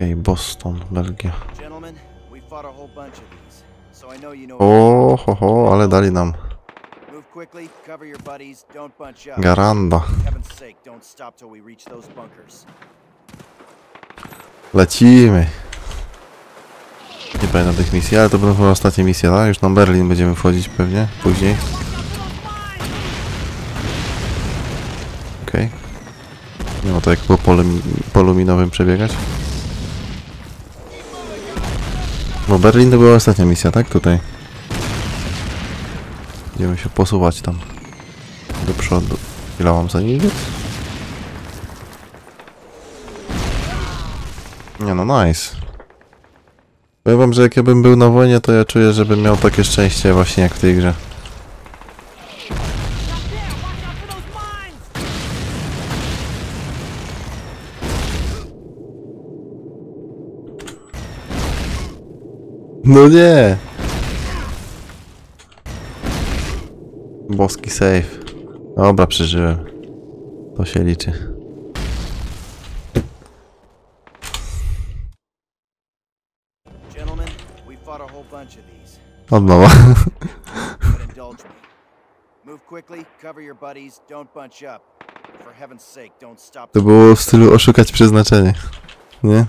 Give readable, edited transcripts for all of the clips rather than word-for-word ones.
Okej, Boston, Belgia. O, ho, ho, ale dali nam Garanda. Lecimy. Nie pamiętam tych misji, ale to będą chyba ostatnie misje, tak? Już na Berlin będziemy wchodzić pewnie, później. Okej. Nie ma to jak po polu minowym przebiegać. Bo Berlin to była ostatnia misja, tak? Tutaj. Będziemy się posuwać tam do przodu. Ile mam za nim biec? Nie no, nice. Powiem wam, że jak ja bym był na wojnie, to ja czuję, żebym miał takie szczęście właśnie jak w tej grze. No nie! Boski save. Dobra, przeżyłem. To się liczy. Od nowa. To było w stylu oszukać przeznaczenie. Nie?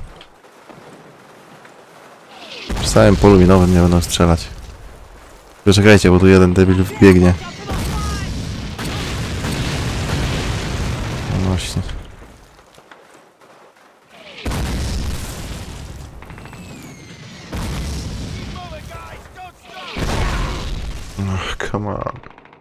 Przy całym polu minowym nie będą strzelać. Poczekajcie, bo tu jeden debil wbiegnie. No właśnie. Oh, come on.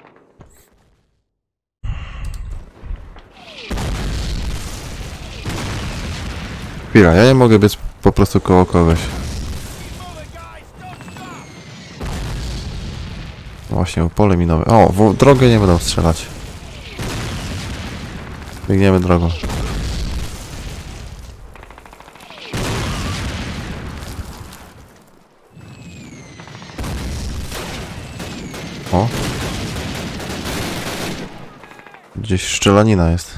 Chwila, ja nie mogę być po prostu koło kogoś. Właśnie, pole minowe. O, w drogę nie będą strzelać. Biegniemy drogą. O. Gdzieś szczelanina jest.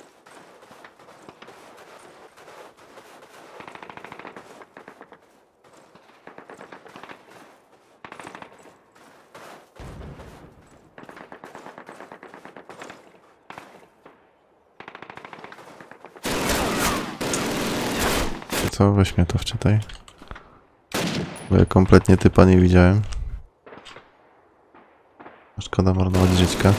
Co? Weź mnie to wczytaj. Bo ja kompletnie typa nie widziałem. Szkoda marnować żyćka.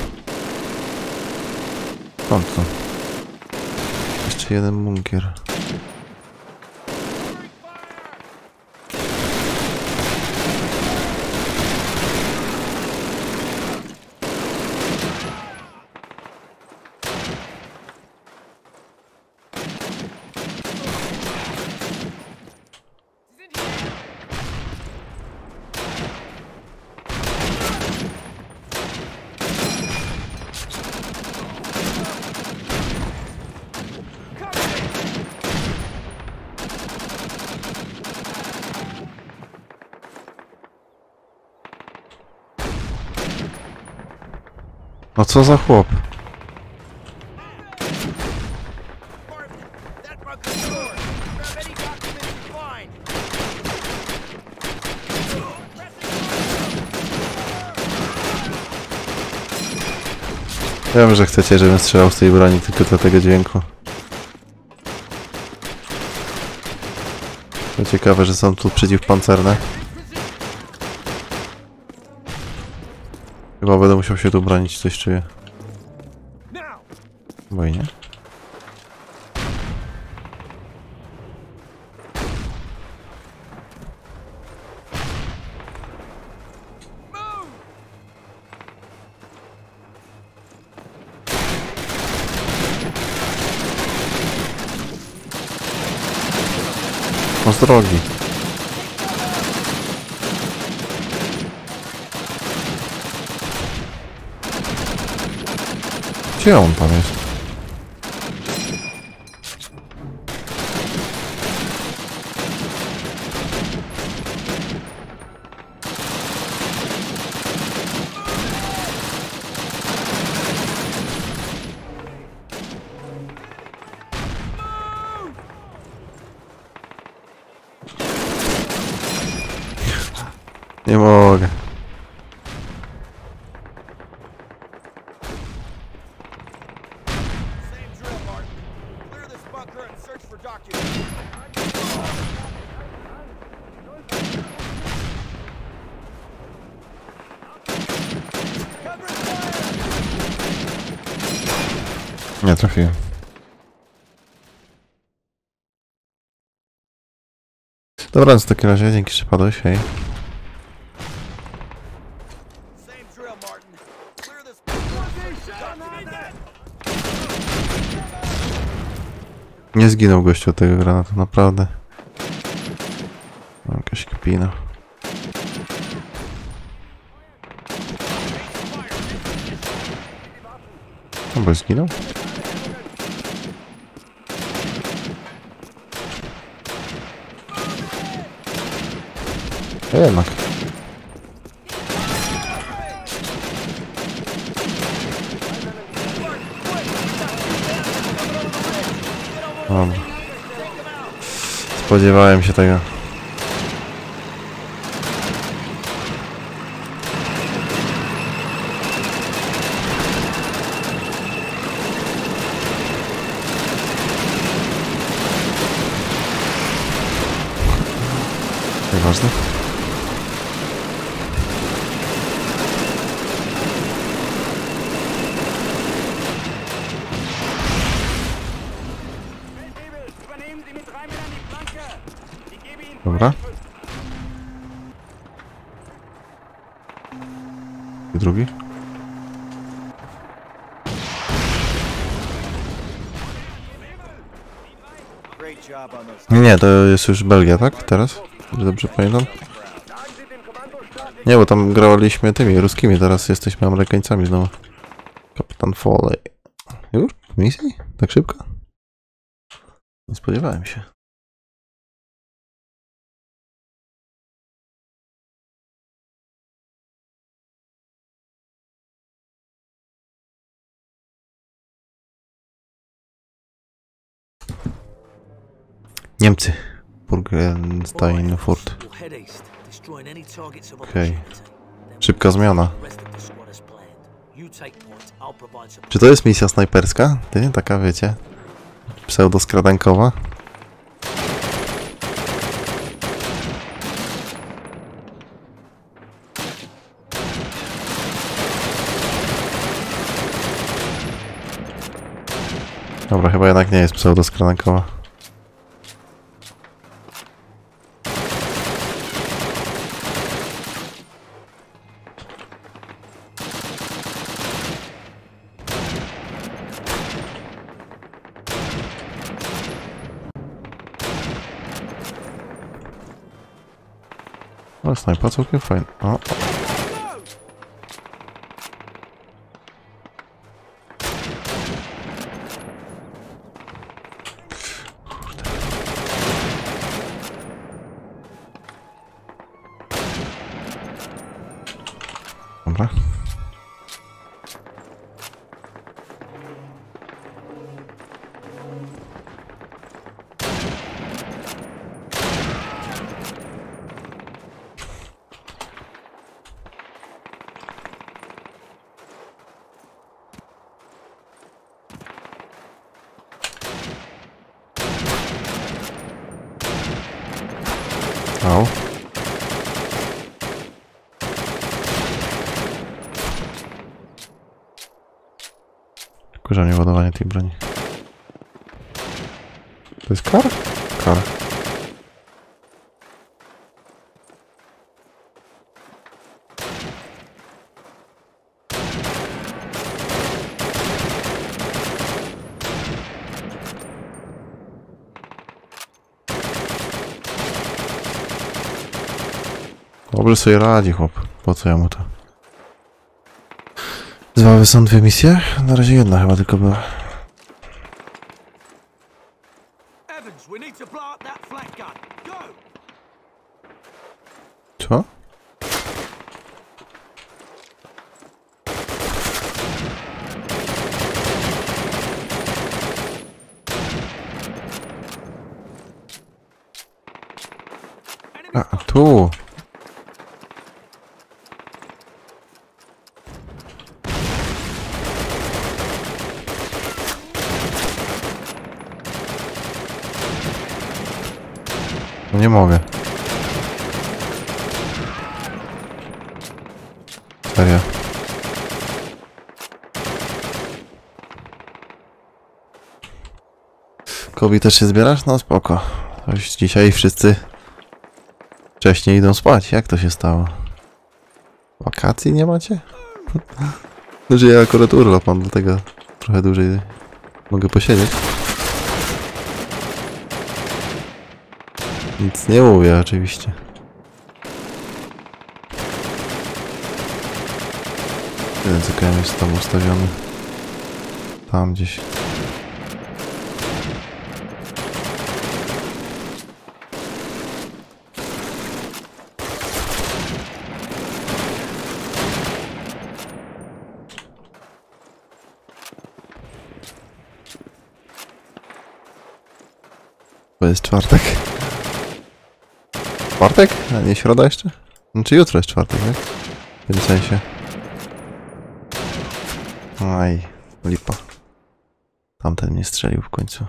O co? Jeszcze jeden bunkier. No co za chłop? Ja wiem, że chcecie, żebym strzelał z tej broni tylko dla tego dźwięku. To ciekawe, że są tu przeciwpancerne. Chyba będę musiał się tu bronić, coś czuję. Bo i nie. No z drogi. Gdzie on tam jest? Nie mogę. Nie trafiłem. Dobra, w takim razie dzięki, że padłeś, hej. Nie zginął gościu od tego granatu, naprawdę. O, jakaś kpina. No bo zginął? Jednak. Dobra. Spodziewałem się tego. Nieważne. Dobra. I drugi. Nie, to jest już Belgia, tak? Teraz? Że dobrze pamiętam? Nie, bo tam graliśmy tymi ruskimi, teraz jesteśmy Amerykańcami znowu. Kapitan Foley. Już? W misji? Tak szybko? Nie spodziewałem się. Niemcy. Burgenstein Furt. Okej. Szybka zmiana. Czy to jest misja snajperska? Ty? Taka wiecie? Pseudo-skradankowa? Dobra, chyba jednak nie jest pseudo-skradankowa. Ale snajpa całkiem fajna. O. Dobra. Au. Wkurzanie ładowanie tej broni. To jest kar? Kar. Dobrze sobie radzi, chłop. Po co ja mu to? Są dwie misje? Na razie jedna chyba tylko była. Co? A, tu! No nie mogę. Serio. Kobi, też się zbierasz? No spoko. Już dzisiaj wszyscy wcześniej idą spać. Jak to się stało? Wakacji nie macie? Znaczy ja akurat urlop mam, dlatego trochę dłużej mogę posiedzieć. Nic nie mówię oczywiście. Jeden CKM jest tam ustawiony. Tam gdzieś. To jest czwartek. Czwartek? A nie środa jeszcze? Znaczy jutro jest czwartek, nie? W tym sensie. Aj, lipa. Tamten mnie strzelił w końcu.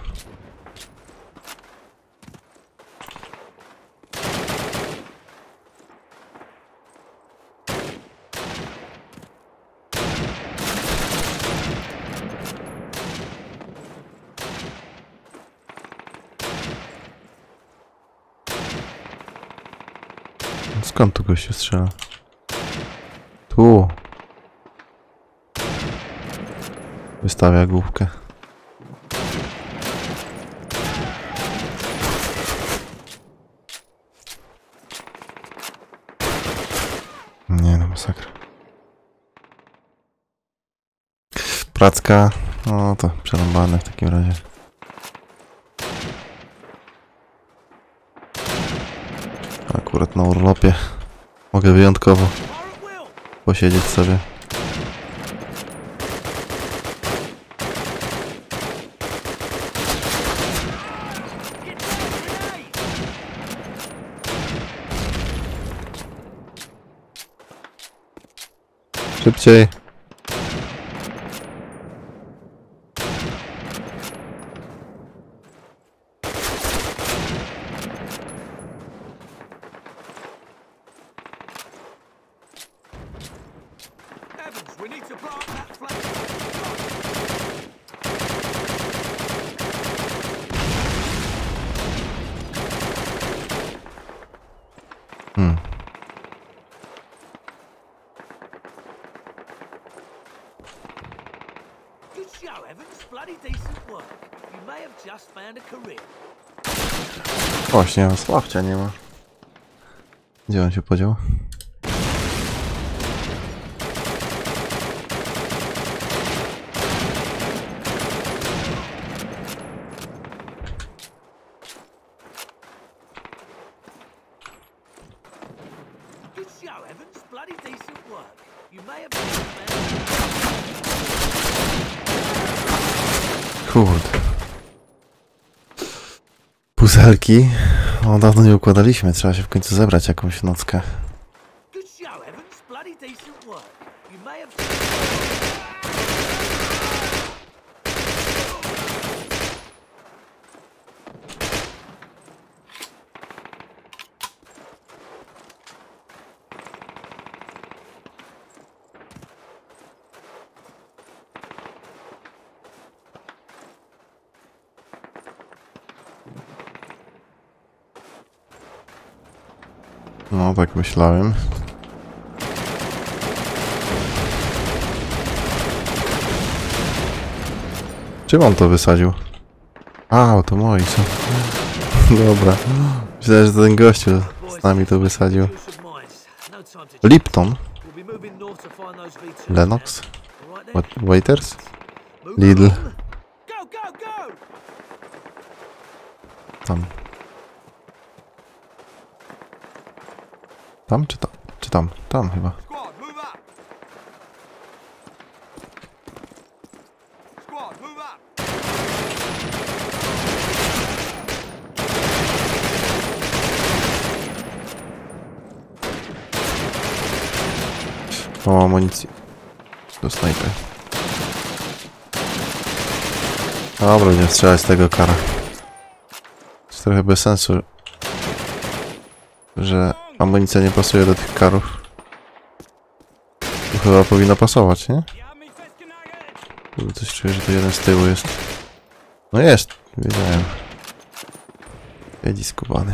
Skąd tu gościu strzela? Tu. Wystawia główkę. Nie no, masakra. Pracka. No to przerąbane w takim razie. Akurat na urlopie mogę wyjątkowo posiedzieć sobie. Szybciej. Właśnie, Sławcia nie ma. Gdzie on się podział? Kurde. Puzelki. O, dawno nie układaliśmy. Trzeba się w końcu zebrać jakąś nockę. No, tak myślałem. Czym on to wysadził? A, to moi są. Dobra. Myślałem, że to ten gościu z nami to wysadził. Lipton? Lennox? Waiters? Lidl? Tam. Tam czy tam? Czy tam? Tam chyba. O, amunicji. Do snajpy. Dobra, będziemy strzelać z tego kara. Jest trochę bez sensu że amunicja nie pasuje do tych karów. To chyba powinno pasować, nie? Coś czuję, że to jeden z tyłu jest. No jest, wiedziałem. Jedzi skubany.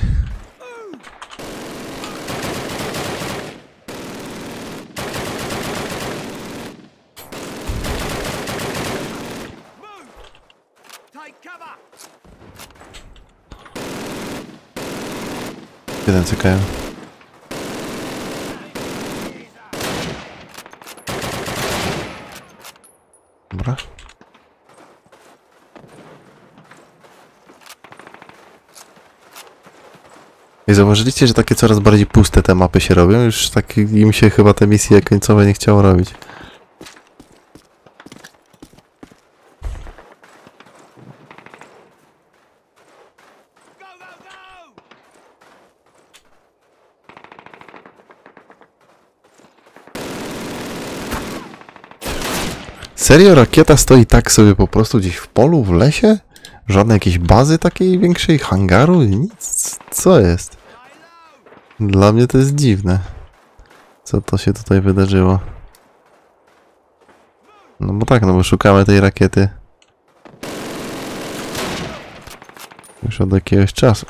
Jeden CKM. Dobra. I zauważyliście, że takie coraz bardziej puste te mapy się robią? Już tak im się chyba te misje końcowe nie chciało robić. Serio? Rakieta stoi tak sobie po prostu gdzieś w polu, w lesie? Żadnej jakiejś bazy takiej większej, hangaru? Nic. Co jest? Dla mnie to jest dziwne. Co to się tutaj wydarzyło? No bo tak, no bo szukamy tej rakiety. Już od jakiegoś czasu.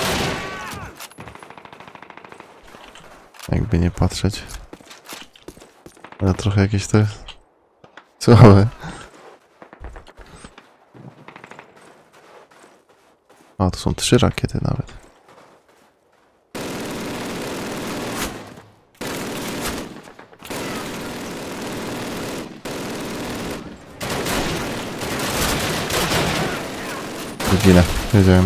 Jakby nie patrzeć. Ale trochę jakieś to jest słabe. O, to są 3 rakiety nawet. Godzinę, wiedziałem.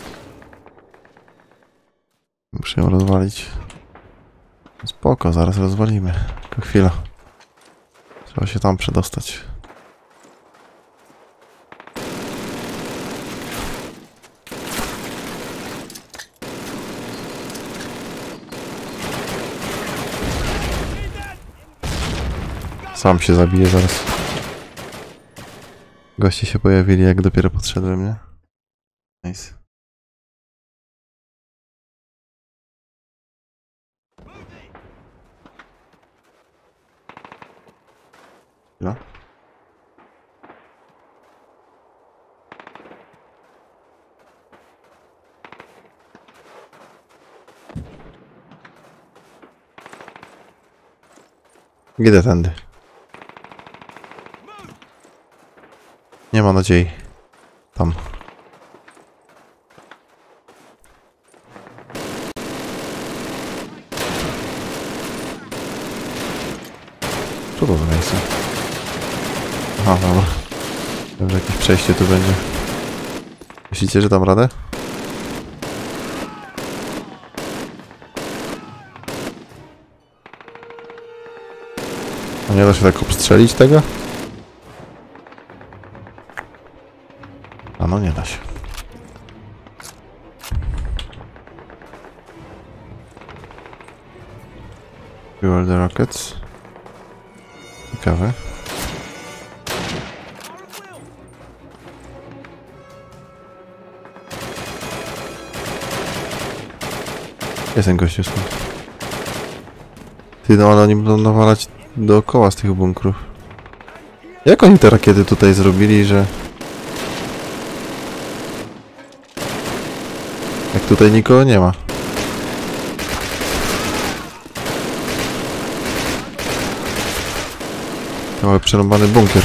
Muszę ją rozwalić. Spoko, zaraz rozwalimy. Tylko chwila. Trzeba się tam przedostać. Sam się zabiję zaraz. Goście się pojawili, jak dopiero podszedłem, nie? Nice. No. Idę tędy. Nie ma nadziei. Tam. Co to za miejsce? Aha, dobra. Wiem, że jakieś przejście tu będzie. Myślicie, że dam radę? A nie da się tak obstrzelić tego? A no nie da się. Fuel the rockets. Ciekawe. Jest ten gościu stąd. Ty, no ale oni będą nawalać dookoła z tych bunkrów. Jak oni te rakiety tutaj zrobili, że... Jak tutaj nikogo nie ma. Mały przerąbany bunkier.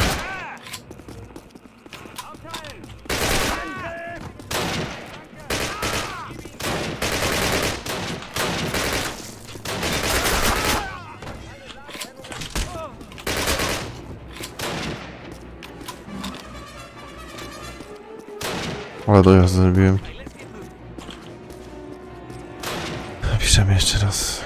Ale dojazd zrobiłem. Napiszemy jeszcze raz.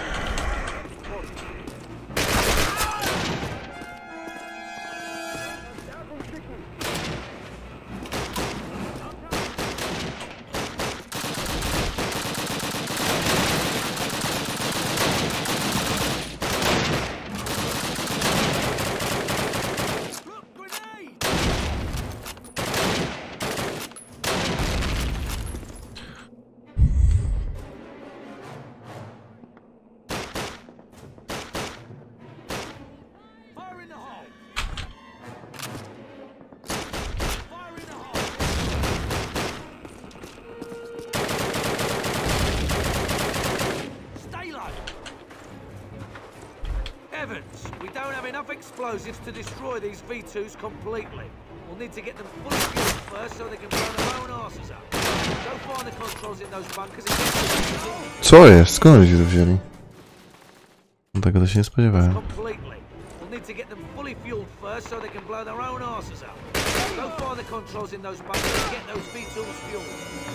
explosives to destroy these V2s completely. We'll need to get them fully fueled first so they can burn their own asses up. Go find the controls in those bunkers and get them. Co jest? Skąd ludzie to wzięli? Tego to się nie spodziewałem. Completely. We'll need to get them fully fueled first so they can blow their own asses up. Go find the controls in those bunkers and get those V2s fueled.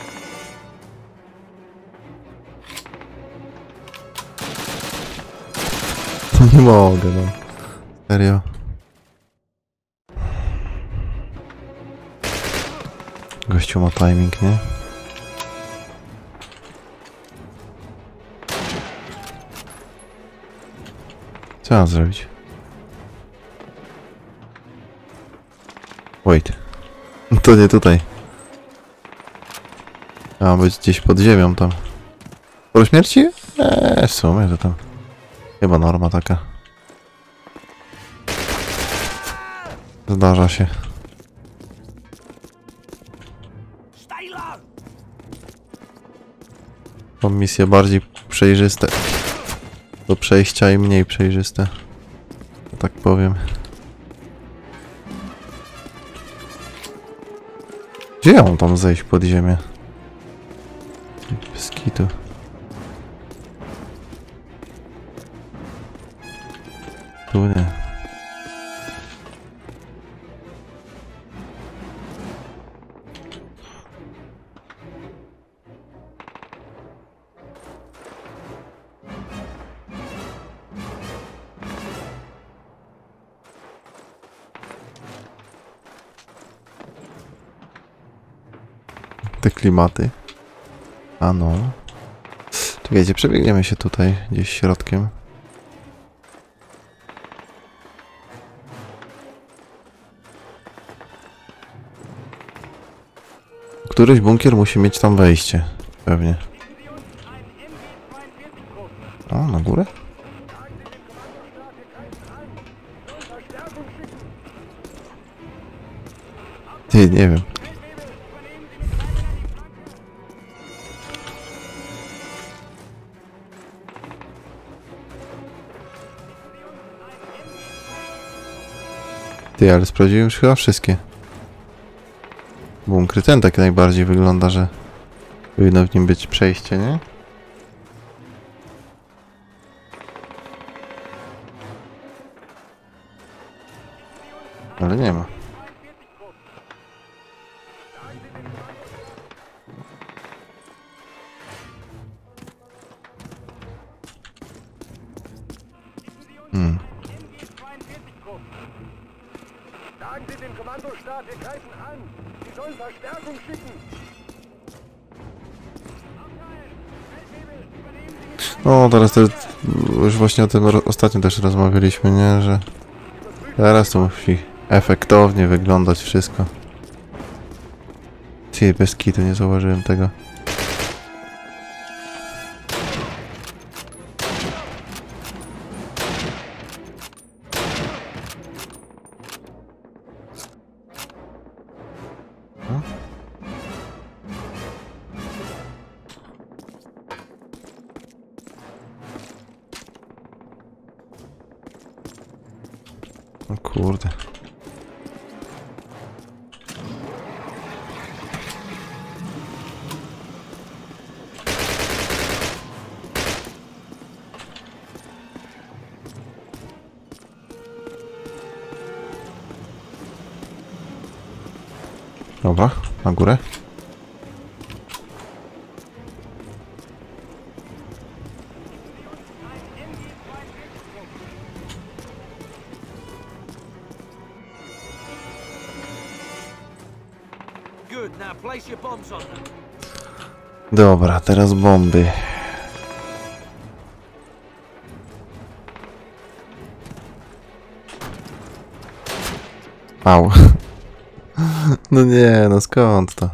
Nie mogę, no. Serio. Gościu ma timing, nie? Co mam zrobić? Wait. To nie tutaj. Ma być gdzieś pod ziemią tam. Po śmierci? W sumie to tam. Chyba norma taka. Zdarza się. Mam misje bardziej przejrzyste do przejścia i mniej przejrzyste. że tak powiem. Gdzie ja mam tam zejść pod ziemię? Bez kitu. Tu nie. Te klimaty. A no. Czekajcie, przebiegniemy się tutaj gdzieś środkiem. Któryś bunkier musi mieć tam wejście. Pewnie. O, na górę? Nie wiem. Ty, ale sprawdziłem już chyba wszystkie. Bunkry ten tak najbardziej wygląda, że powinno w nim być przejście, nie? Ale nie ma. Sagen Sie dem Kommandostab, wir greifen an. Sie sollen Verstärkung schicken. No, teraz to już właśnie o tym ostatnio też rozmawialiśmy, nie? Że teraz to musi efektownie wyglądać wszystko. Ty, bez kitu, nie zauważyłem tego. O kurde. Dobra, na górę. Dobra, teraz bomby. Au. No nie, no skąd to?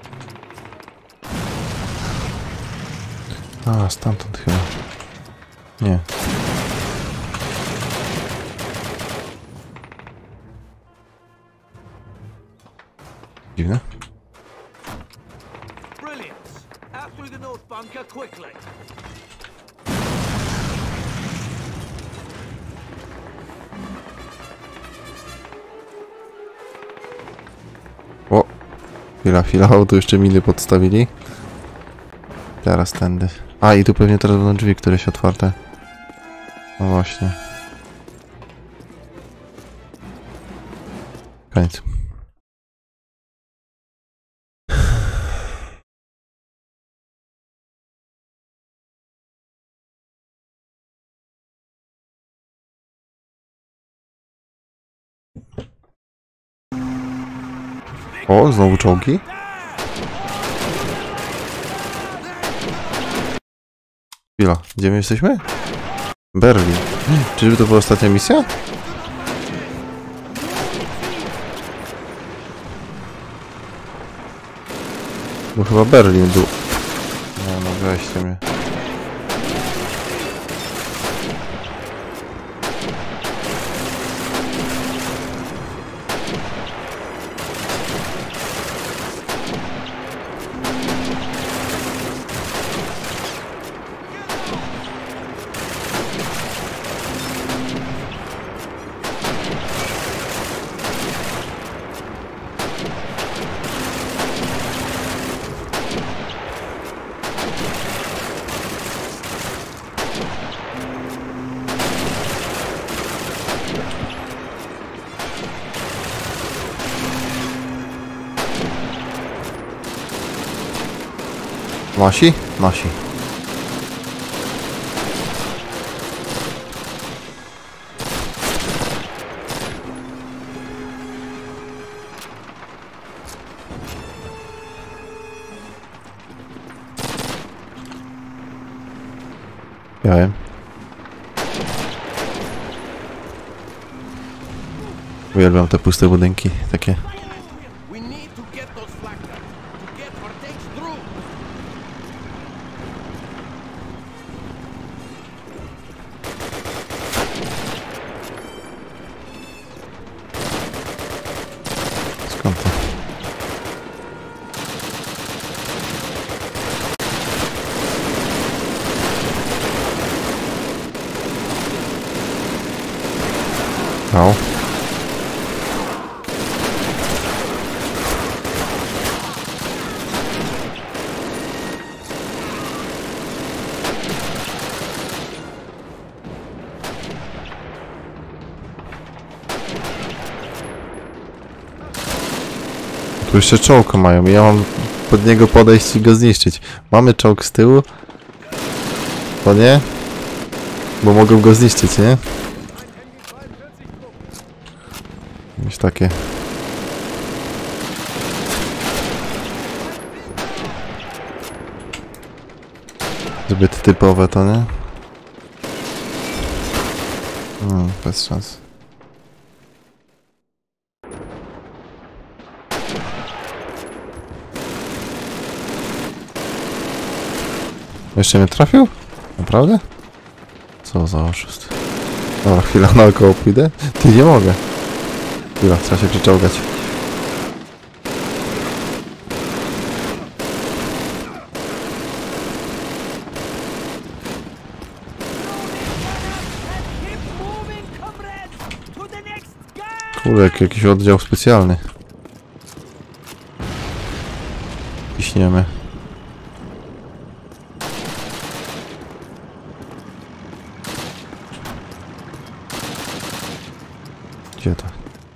A, stamtąd chyba. Nie. Dziwne. Brilliant. Out through the north bunker quickly. O! Chwila, o, tu jeszcze miny podstawili. Teraz tędy. A, i tu pewnie teraz będą drzwi któreś otwarte. No właśnie. Koniec. O, znowu czołgi. Chwila, gdzie my jesteśmy? Berlin. Czyżby to była ostatnia misja? Bo chyba Berlin był. Nie no, weźcie mnie. Nasi? Nasi. Ja wiem. Uwielbiam te puste budynki, takie. We need to get those flagged up. To get our tanks through. Skąd to? Au. Tu jeszcze czołg mają i ja mam pod niego podejść i go zniszczyć. Mamy czołg z tyłu? To nie? Bo mogą go zniszczyć, nie? Jakieś takie. Zbyt typowe to, nie? Bez szans. Jeszcze mnie trafił? Naprawdę? Co za oszust. Dobra, chwila, naokoło pójdę. Ty, nie mogę. Chwila, trzeba się przyczołgać. Kurde, jakiś oddział specjalny. Ciśniemy. Gdzie to?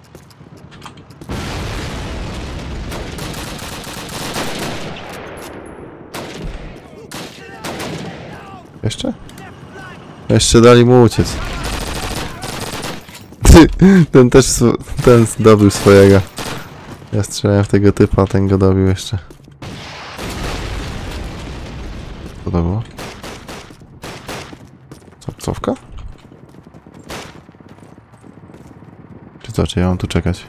Jeszcze? Jeszcze dali mu uciec. Ten też, ten dobił swojego. Ja strzelałem w tego typa, a ten go dobił jeszcze. Co to było? Cofka? Czy co, czy ja mam tu czekać?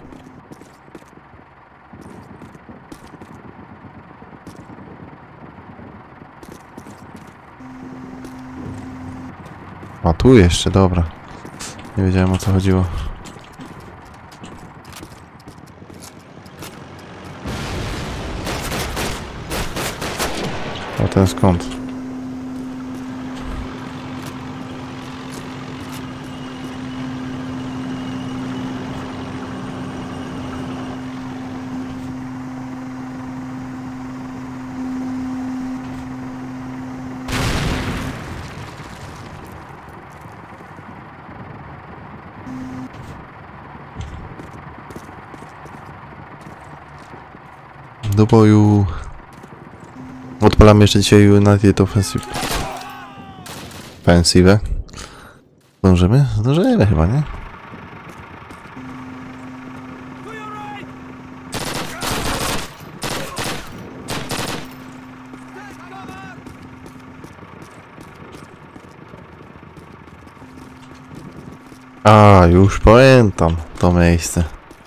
tu jeszcze, dobra. Nie wiedziałem, o co chodziło. A ten skąd? Do boju. Odpalamy jeszcze dzisiaj United Offensive. Offensive. Zdążymy? Zdążymy chyba, nie? A, już pamiętam to miejsce.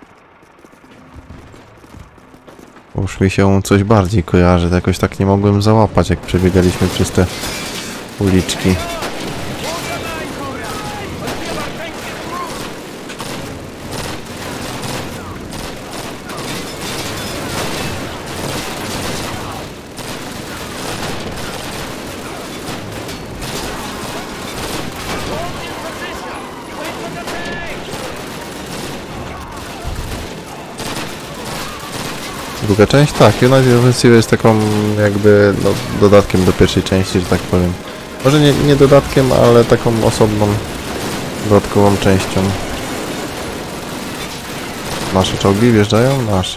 Już mi się coś bardziej kojarzy, to jakoś tak nie mogłem załapać, jak przebiegaliśmy przez te uliczki. Druga część? Tak, United Offensive jest taką jakby no, dodatkiem do pierwszej części, że tak powiem. Może nie dodatkiem, ale taką osobną, dodatkową częścią. Nasze czołgi wjeżdżają? Nasze.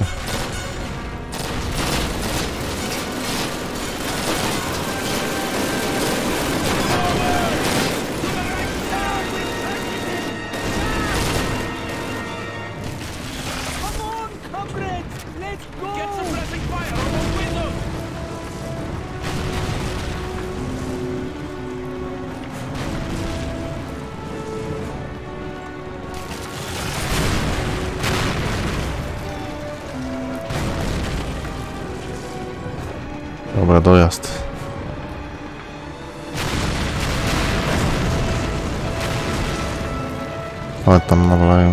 Dobra, dojazd. Ale tam nawalają.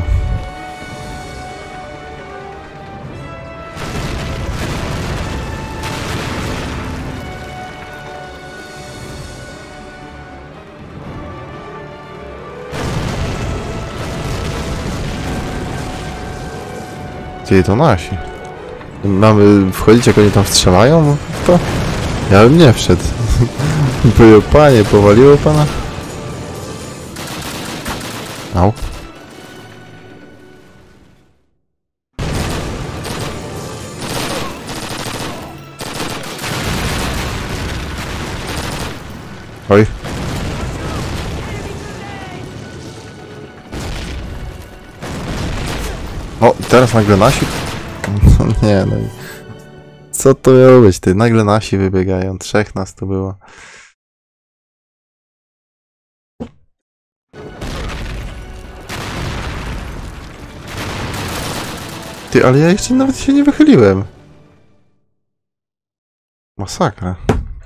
Ty, to nasi. Mamy wchodzić, jak oni tam strzelają? To? Ja bym nie wszedł. Powiedział, panie, powaliło pana? Au. Oj. O, teraz nagle nasi? No nie, no i... Co to miało być, ty? Nagle nasi wybiegają. 3 nas tu było. Ty, ale ja jeszcze nawet się nie wychyliłem. Masakra.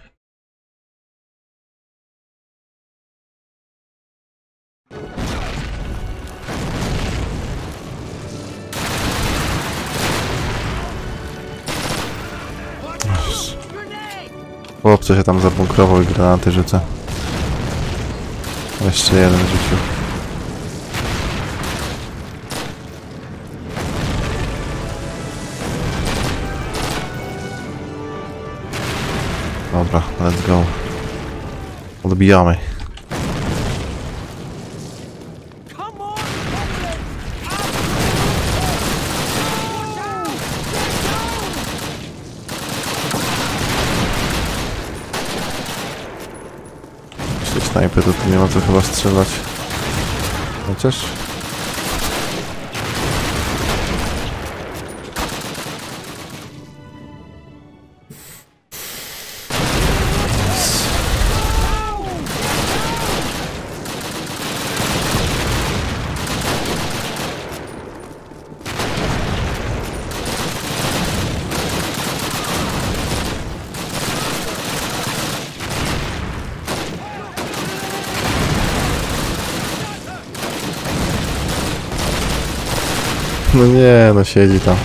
Chłopcze się tam zabunkrował i granaty rzuca. Jeszcze jeden rzucił. Dobra, let's go. Odbijamy. Snajper to tu nie ma co chyba strzelać. Chociaż... No nie, no siedzi tam.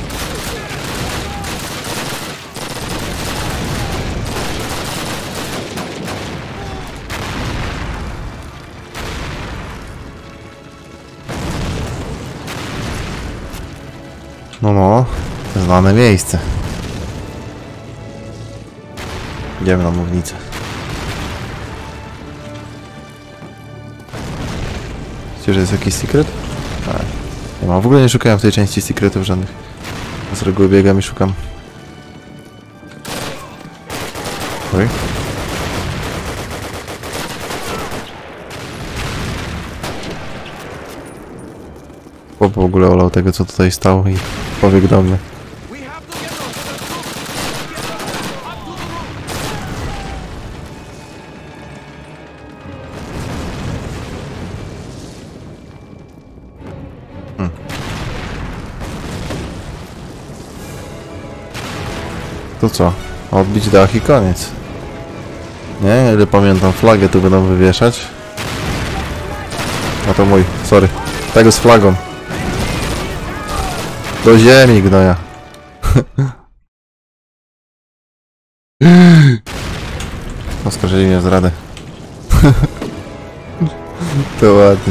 No, znane miejsce. Idziemy na mównicę. Myślicie, że jest jakiś secret? Tak. Nie ma. W ogóle nie szukałem w tej części secretów żadnych. Z reguły biegam i szukam. Oj. Chłop w ogóle olał tego, co tutaj stało i pobiegł do mnie. To co? Odbić dach i koniec. Nie? Ile pamiętam, flagę tu będą wywieszać. A to mój, sorry. Tego z flagą. Do ziemi, gnoja. Oskarżyli mnie o zradę. To ładnie.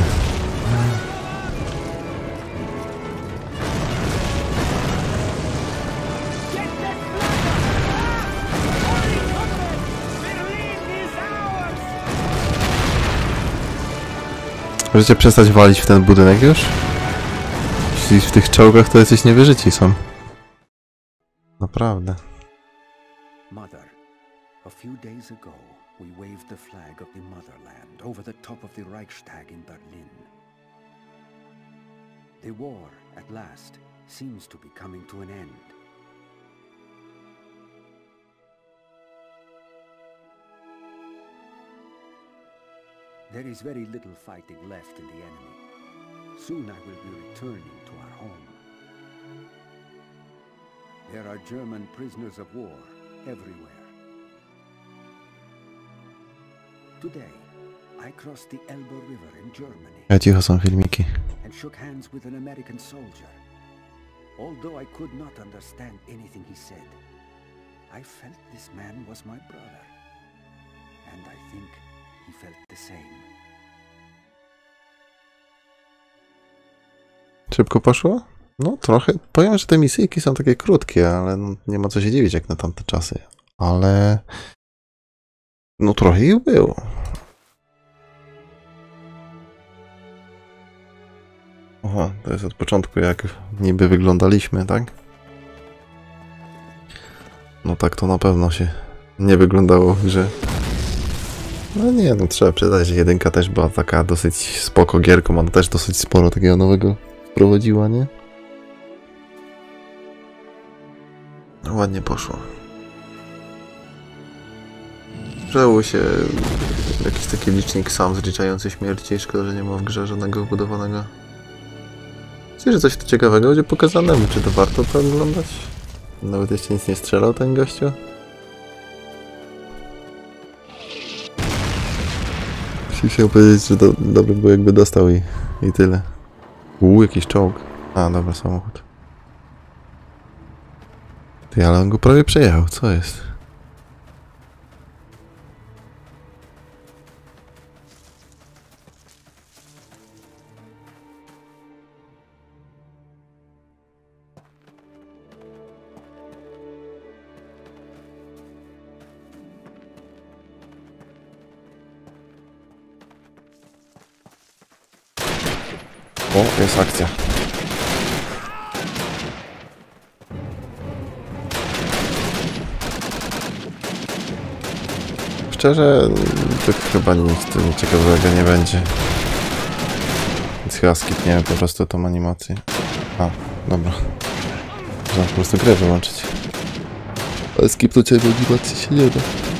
Możecie przestać walić w ten budynek już? Jeśli w tych czołgach to jacyś niewyżyci są. Naprawdę. Mother, a few days ago we waved the flag of the motherland over the top of the Reichstag in Berlin. The war, at last, seems to be coming to an end. There is very little fighting left in the enemy. Soon I will be returning to our home. There are German prisoners of war everywhere. Today, I crossed the Elbe River in Germany. Ja cicho są filmiki. And shook hands with an American soldier. Although I could not understand anything he said, I felt this man was my brother. And I think he felt the same. Szybko poszło? No trochę. Powiem, że te misyjki są takie krótkie, ale no, nie ma co się dziwić jak na tamte czasy. Ale... no trochę ich było. Aha, to jest od początku jak niby wyglądaliśmy, tak? No tak to na pewno się nie wyglądało w grze. No nie, no trzeba przyznać, że jedynka też była taka dosyć spoko gierką, ona też dosyć sporo takiego nowego wprowadziła, nie? No, ładnie poszło. Przejął się jakiś taki licznik sam zliczający śmierci, szkoda, że nie ma w grze żadnego wbudowanego. Myślę, że coś tu ciekawego będzie pokazane, czy to warto to oglądać? Nawet jeszcze nic nie strzelał ten gościu. Chciałem powiedzieć, że dobry było jakby dostał i tyle. Jakiś czołg. A, dobra, samochód. Ty, ale on go prawie przejechał, co jest? O, jest akcja. Szczerze, to chyba nic tu ciekawego nie będzie. Więc chyba skipniemy po prostu tą animację. A, dobra. Można po prostu grę wyłączyć. Ale skipnąć animacji się nie da.